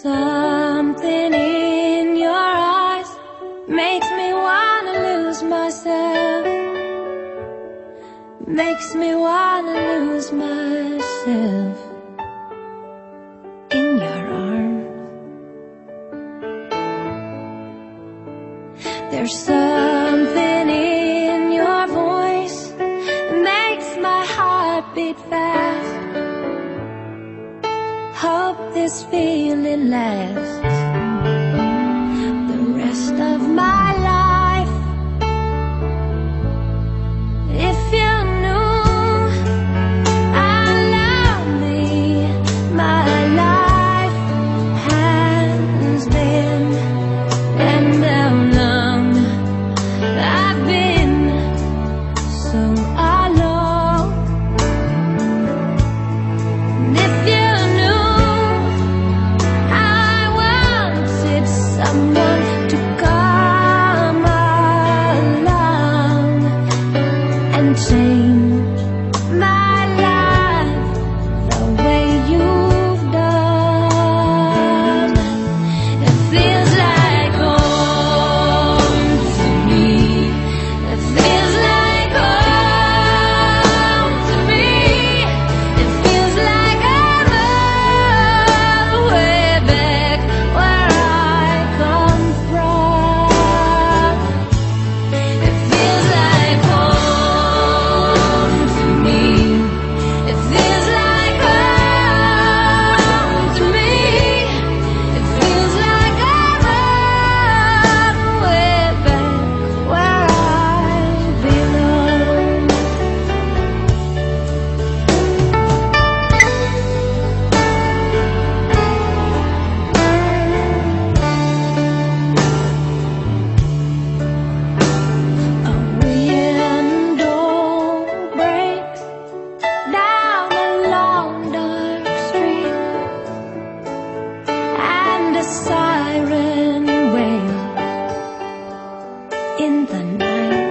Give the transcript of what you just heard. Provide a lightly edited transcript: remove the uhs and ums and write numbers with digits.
Something in your eyes makes me wanna lose myself, makes me wanna lose myself in your arms. There's something in your voice that makes my heart beat fast. Hope this feeling lasts the rest of my life. If you knew how lonely my life has been, and how long I've been so alone. And if you someone to come along and change my life the way you've done. It feels like home to me. It feels like home to me. It feels like I'm all the way back where siren wail in the night.